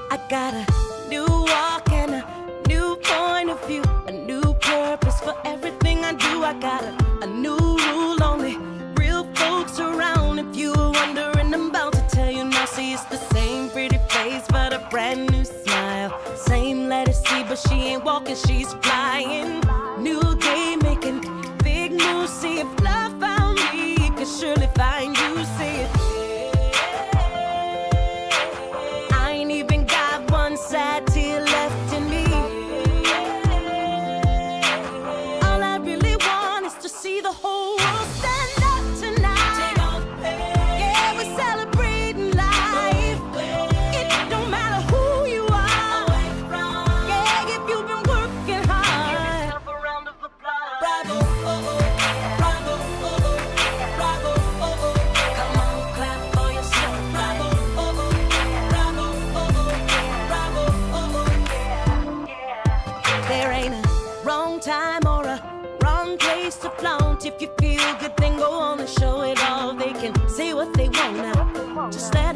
I got a new walk and a new point of view, a new purpose for everything I do. I got a new rule, only real folks around. If you were wondering, I'm about to tell you now. See, it's the same pretty face, but a brand new smile. Same lettuce C, but she ain't walking, she's flying. New day making big news. See, if love found me, it could surely find you. See it. I ain't even got one sad tear left in me. All I really want is to see the whole world stand up tonight. Yeah, we're celebrating life. It don't matter who you are. Yeah, if you've been working hard. Give yourself a round of applause. Bravo, oh oh, bravo, oh oh, bravo, oh oh. Come on, clap for yourself. Bravo, oh oh, bravo, oh oh, bravo, oh oh. There ain't a wrong time or a wrong place to flaunt. If you feel good, then go on and show it all. They can say what they want now. Just let